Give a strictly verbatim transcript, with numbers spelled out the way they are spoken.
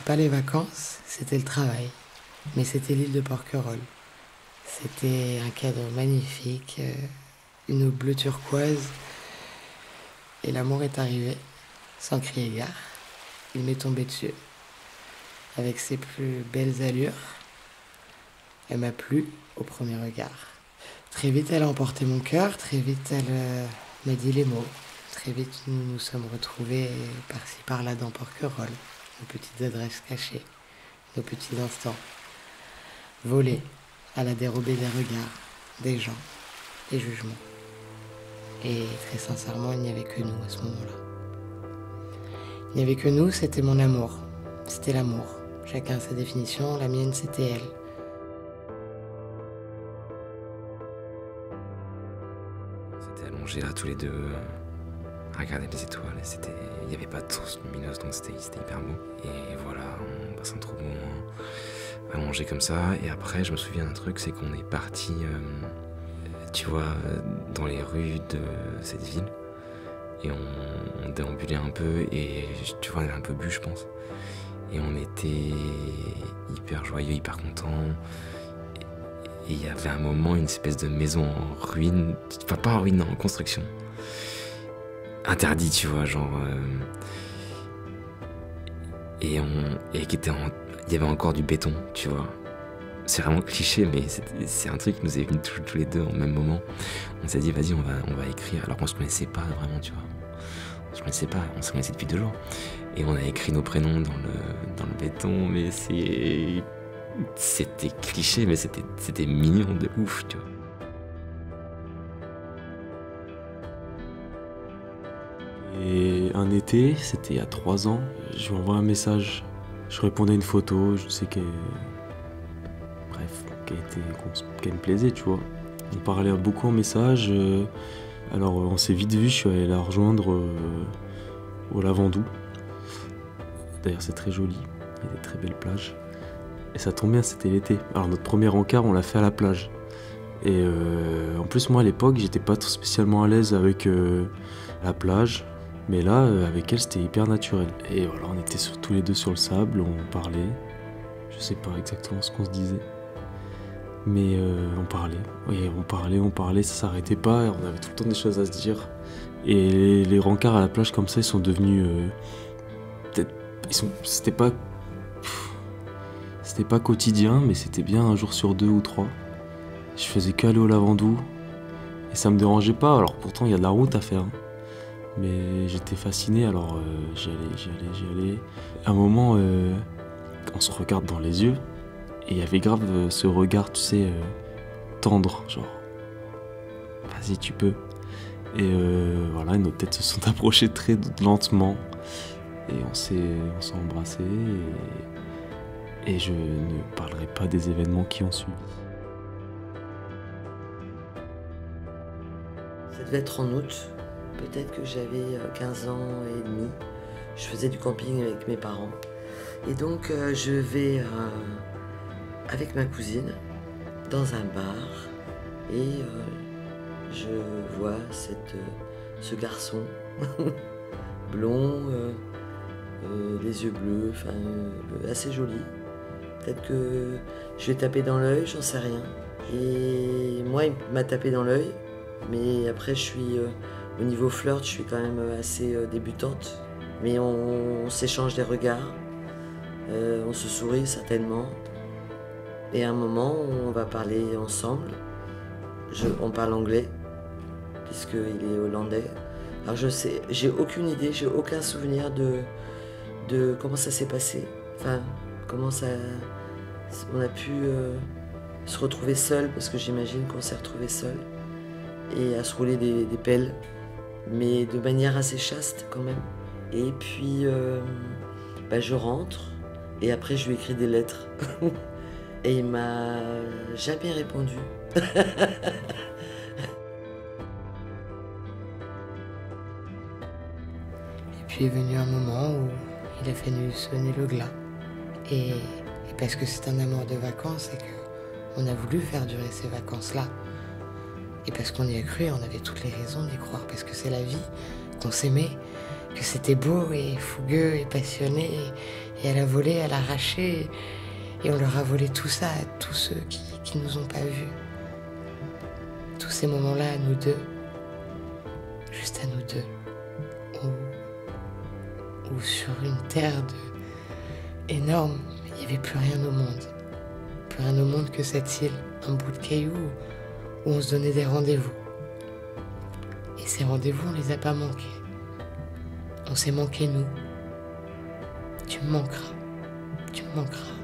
pas les vacances, c'était le travail. Mais c'était l'île de Porquerolles. C'était un cadre magnifique, euh, une eau bleu turquoise. Et l'amour est arrivé, sans crier gare. Il m'est tombé dessus, avec ses plus belles allures. Elle m'a plu au premier regard. Très vite, elle a emporté mon cœur. Très vite, elle euh, m'a dit les mots. Très vite, nous nous sommes retrouvés par-ci par-là dans Porquerolles. Nos petites adresses cachées, nos petits instants. Volés à la dérobée des regards, des gens, des jugements. Et très sincèrement, il n'y avait que nous à ce moment-là. Il n'y avait que nous, c'était mon amour. C'était l'amour. Chacun a sa définition, la mienne c'était elle. On s'était allongés là tous les deux, à regarder les étoiles. C'était, il n'y avait pas de source lumineuse, donc c'était hyper beau. Et voilà, on passe un trop bon moment allongés comme ça. Et après, je me souviens d'un truc, c'est qu'on est parti, euh, tu vois, dans les rues de cette ville. Et on, on déambulait un peu, et tu vois, on avait un peu bu, je pense. Et on était hyper joyeux, hyper contents. Et il y avait un moment, une espèce de maison en ruine, enfin pas en ruine, non, en construction. Interdit, tu vois, genre... Euh, et on, et qui était en, il y avait encore du béton, tu vois. C'est vraiment cliché, mais c'est un truc qui nous est venu tous, tous les deux au même moment. On s'est dit, vas-y, on va, on va écrire, alors qu'on se connaissait pas vraiment, tu vois. On se connaissait pas, on se connaissait depuis deux jours. Et on a écrit nos prénoms dans le, dans le béton, mais c'est... C'était cliché, mais c'était mignon de ouf, tu vois. Et un été, c'était il y a trois ans, je lui envoie un message. Je répondais à une photo, je sais qu'elle... Bref, qu'elle qu'elle me plaisait, tu vois. On parlait beaucoup en message. Euh, alors on s'est vite vu, je suis allé la rejoindre euh, au Lavandou. D'ailleurs c'est très joli, il y a des très belles plages. Et ça tombe bien, c'était l'été. Alors notre premier encart, on l'a fait à la plage. Et euh, en plus moi à l'époque, j'étais pas trop spécialement à l'aise avec euh, la plage. Mais là, euh, avec elle, c'était hyper naturel. Et voilà, on était sur, tous les deux sur le sable, on parlait. Je sais pas exactement ce qu'on se disait. Mais euh, on parlait. Oui, on parlait, on parlait, ça s'arrêtait pas. Et on avait tout le temps des choses à se dire. Et les, les rencarts à la plage comme ça, ils sont devenus... Euh, peut-être... C'était pas... C'était pas quotidien, mais c'était bien un jour sur deux ou trois. Je faisais qu'aller au Lavandou. Et ça me dérangeait pas. Alors pourtant, il y a de la route à faire. Hein. Mais j'étais fasciné, alors euh, j'y allais, j'y allais, j'y allais. À un moment, euh, on se regarde dans les yeux, et il y avait grave euh, ce regard, tu sais, euh, tendre, genre, vas-y, tu peux. Et euh, voilà, nos têtes se sont approchées très lentement, et on s'est on s'est embrassés, et, et je ne parlerai pas des événements qui ont suivi. Ça devait être en août. Peut-être que j'avais quinze ans et demi. Je faisais du camping avec mes parents. Et donc euh, je vais euh, avec ma cousine dans un bar et euh, je vois cette, euh, ce garçon blond, euh, euh, les yeux bleus, enfin euh, assez joli. Peut-être que je l'ai tapé dans l'œil, j'en sais rien. Et moi il m'a tapé dans l'œil, mais après je suis... Euh, Au niveau flirt, je suis quand même assez débutante, mais on, on s'échange des regards, euh, on se sourit certainement, et à un moment, on va parler ensemble. Je, on parle anglais, puisqu'il est hollandais. Alors je sais, j'ai aucune idée, j'ai aucun souvenir de, de comment ça s'est passé, enfin, comment ça, on a pu euh, se retrouver seul, parce que j'imagine qu'on s'est retrouvé seul, et à se rouler des, des pelles. Mais de manière assez chaste quand même. Et puis, euh, bah, je rentre, et après je lui écris des lettres. Et il m'a jamais répondu. Et puis est venu un moment où il a fallu sonner le glas. Et, et parce que c'est un amour de vacances, et qu'on a voulu faire durer ces vacances-là. Et parce qu'on y a cru, on avait toutes les raisons d'y croire, parce que c'est la vie, qu'on s'aimait, que c'était beau et fougueux et passionné, et Et elle a volé, elle a arraché, et on leur a volé tout ça à tous ceux qui, qui nous ont pas vus. Tous ces moments-là à nous deux, juste à nous deux, où, où sur une terre de... énorme, il n'y avait plus rien au monde. Plus rien au monde que cette île, un bout de caillou où on se donnait des rendez-vous. Et ces rendez-vous, on les a pas manqués. On s'est manqué nous. Tu me manqueras. Tu me manqueras.